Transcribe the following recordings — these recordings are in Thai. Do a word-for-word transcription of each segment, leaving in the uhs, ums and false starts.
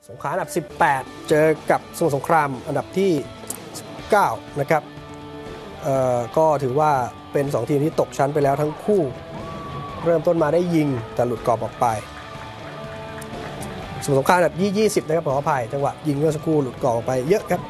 สงขลาอันดับสิบแปดเจอกับสมุทรสงครามอันดับที่สิบเก้านะครับเอ่อก็ถือว่าเป็นสองทีมที่ตกชั้นไปแล้วทั้งคู่เริ่มต้นมาได้ยิงแต่หลุดกรอบออกไปสมุทรสงครามอันดับยี่สิบนะครับขออภัยจังหวะยิงเมื่อสักครู่หลุดกรอบออกไปเยอะครับ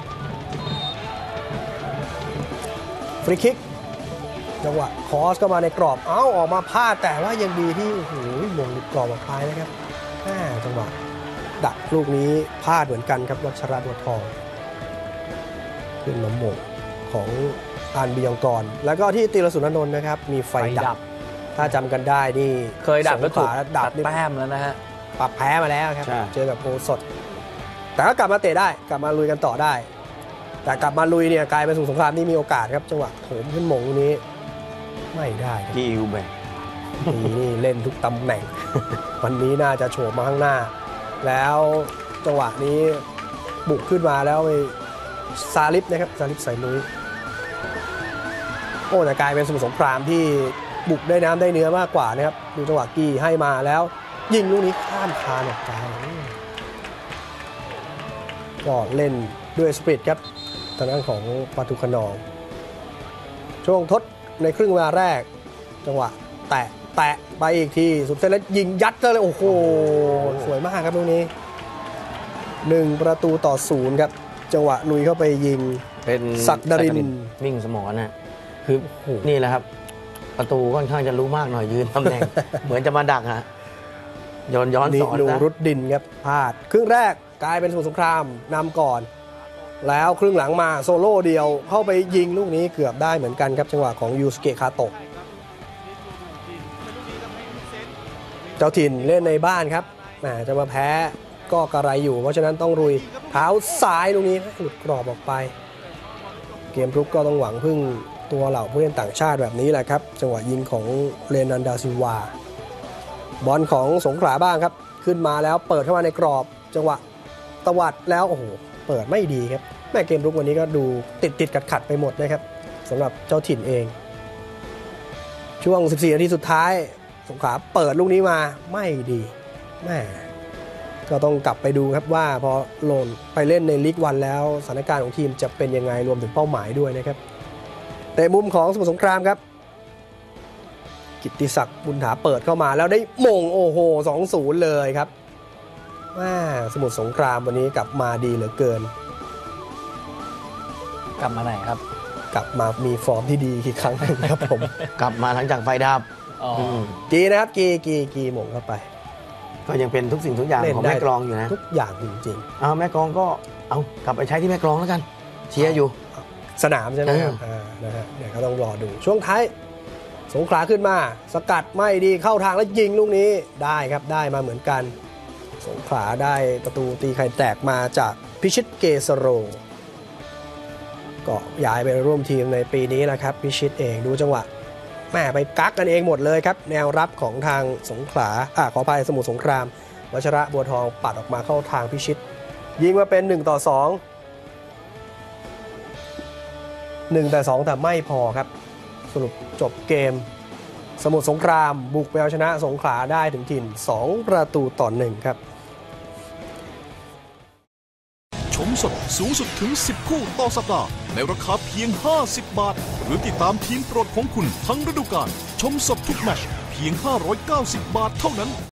ฟรีคิกจังหวะคอสก็มาในกรอบเอ้าออกมาพลาดแต่ว่ายังดีที่โอ้โหมงหลุดกรอบออกไปนะครับจังหวะดักลูกนี้พลาดเหมือนกันครับวัชระบัวทองขึ้นมาหม่งของอันบิยองกรแล้วก็ที่ตีรสุนนนท์นะครับมีไฟดับถ้าจำกันได้นี่เคยดับแล้วถูกดับแต้มแล้วนะฮะปรับแพ้มาแล้วครับเจอกับโพสดแต่ก็กลับมาเตะได้กลับมาลุยกันต่อได้แต่กลับมาลุยเนี่ยกลายเป็นสงครามนี่มีโอกาสครับจังหวะโถมขึ้นหม่งนี้ไม่ได้ที่ยูเบนี่เล่นทุกตำแหน่งวันนี้น่าจะโฉบมาข้างหน้าแล้วจังหวะนี้บุกขึ้นมาแล้วไปซาลิฟนะครับซาลิฟใส่นุ้ยโอ้แต่กลายเป็นสมุทรสงครามที่บุกได้น้ำได้เนื้อมากกว่านะครับดูจังหวะกี้ให้มาแล้วยิงลูกนี้ข้ามคานออกไปก็เล่นด้วยสปิริตครับทางด้านของปาทุขนองช่วงทดในครึ่งเวลาแรกจังหวะแตะแตะไปอีกทีสุดเส้นแล้วยิงยัดเลยโอ้โหสวยมากครับตรงนี้หนึ่งประตูต่อศูนย์ครับจังหวะลุยเข้าไปยิงเป็นศักดรินมิ่งสมรนะคือนี่แหละครับประตูค่อนข้างจะรู้มากหน่อยยืนตำแหน่ง เหมือนจะมาดักฮะย้อนย้อนสอนนะรุดดินครับพลาดครึ่งแรกกลายเป็นสมุทรสงครามนำก่อนแล้วครึ่งหลังมาโซโล่เดียวเข้าไปยิงลูกนี้เกือบได้เหมือนกันครับจังหวะของยูสเกะคาโตะเจ้าถิ่นเล่นในบ้านครับแหมจะมาแพ้ก็กระไรอยู่เพราะฉะนั้นต้องรุยเท้าซ้ายลูกนี้หลุดกรอบออกไปเกมรุกก็ต้องหวังพึ่งตัวเหล่าผู้เล่นต่างชาติแบบนี้แหละครับจังหวะยิงของเรนันดาซิลวาบอลของสงขลาบ้างครับขึ้นมาแล้วเปิดเข้ามาในกรอบจังหวะตวัดแล้วโอ้โหเปิดไม่ดีครับแม่เกมรุกวันนี้ก็ดูติดติดขัดขัดไปหมดนะครับสำหรับเจ้าถิ่นเองช่วงสิบสี่นาทีสุดท้ายสงขลาเปิดลูกนี้มาไม่ดีแม่ก็ต้องกลับไปดูครับว่าพอโหล่นไปเล่นในลีกวันแล้วสถานการณ์ของทีมจะเป็นยังไงรวมถึงเป้าหมายด้วยนะครับแต่มุมของสมุทรสงครามครับกิตติศักดิ์บุญถาเปิดเข้ามาแล้วได้มงโอ้โห สองศูนย์ เลยครับว่าสมุทรสงครามวันนี้กลับมาดีเหลือเกินกลับมาไหนครับกลับมามีฟอร์มที่ดีอีกครั้งนึงครับผมกลับมาหลังจากไฟดับกีนะครับกีกีกีมงเข้าไปก็ยังเป็นทุกสิ่งทุกอย่างของแม่กลองอยู่นะทุกอย่างจริงๆเอาแม่กลองก็เอากลับไปใช้ที่แม่กลองแล้วกันเชียร์อยู่สนามใช่ไหมครับนะฮะเดี๋ยวก็ต้องรอดูช่วงท้ายสงขลาขึ้นมาสกัดไม่ดีเข้าทางแล้วยิงลูกนี้ได้ครับได้มาเหมือนกันสงขลาได้ประตูตีไข่แตกมาจากพิชิตเกษโรก็ย้ายไปร่วมทีมในปีนี้นะครับพิชิตเองดูจังหวะแม่ไปกักกันเองหมดเลยครับแนวรับของทางสงขลาอ่าขออภัยสมุทรสงครามวชระบัวทองปัดออกมาเข้าทางพิชิตยิงมาเป็นหนึ่งต่อสอง หนึ่งแต่สองแต่ไม่พอครับสรุปจบเกมสมุทรสงครามบุกไปเอาชนะสงขลาได้ถึงถิ่นสองประตูต่อหนึ่งครับชมสดสูงสุดถึงสิบคู่ต่อสัปดาห์ในราคาเพียงห้าสิบบาทหรือติดตามทีมโปรดของคุณทั้งฤดูกาลชมสดทุกแมตช์เพียงห้าร้อยเก้าสิบบาทเท่านั้น